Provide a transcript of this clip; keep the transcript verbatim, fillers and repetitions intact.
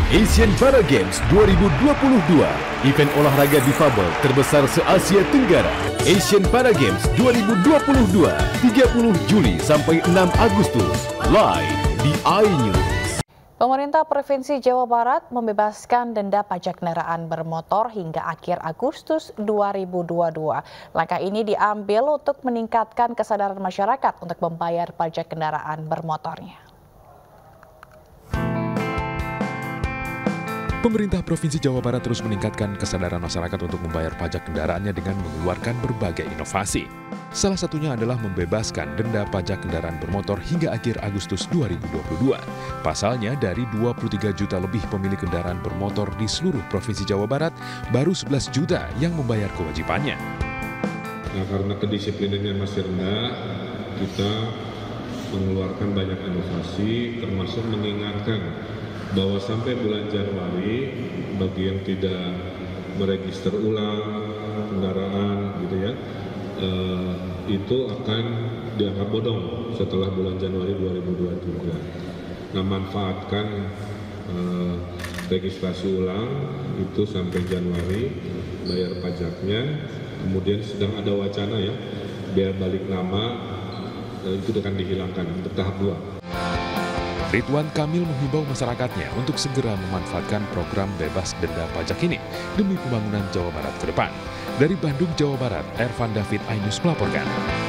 Asian Para Games dua ribu dua puluh dua, event olahraga difabel terbesar se-Asia Tenggara. Asian Para Games dua ribu dua puluh dua, tiga puluh Juli sampai enam Agustus, live di iNews. Pemerintah Provinsi Jawa Barat membebaskan denda pajak kendaraan bermotor hingga akhir Agustus dua ribu dua puluh dua. Langkah ini diambil untuk meningkatkan kesadaran masyarakat untuk membayar pajak kendaraan bermotornya. Pemerintah Provinsi Jawa Barat terus meningkatkan kesadaran masyarakat untuk membayar pajak kendaraannya dengan mengeluarkan berbagai inovasi. Salah satunya adalah membebaskan denda pajak kendaraan bermotor hingga akhir Agustus dua ribu dua puluh dua. Pasalnya, dari dua puluh tiga juta lebih pemilik kendaraan bermotor di seluruh Provinsi Jawa Barat, baru sebelas juta yang membayar kewajibannya. Nah, karena kedisiplinannya masih rendah, kita mengeluarkan banyak inovasi, termasuk mengingatkan bahwa sampai bulan Januari bagi yang tidak meregister ulang kendaraan gitu ya, eh, itu akan dianggap bodong setelah bulan Januari dua ribu dua puluh tiga. Nah, manfaatkan eh, registrasi ulang itu sampai Januari, bayar pajaknya, kemudian sedang ada wacana ya, biar balik nama, eh, itu akan dihilangkan untuk tahap dua. Ridwan Kamil menghimbau masyarakatnya untuk segera memanfaatkan program bebas denda pajak ini demi pembangunan Jawa Barat ke depan. Dari Bandung, Jawa Barat, Ervan David, iNews melaporkan.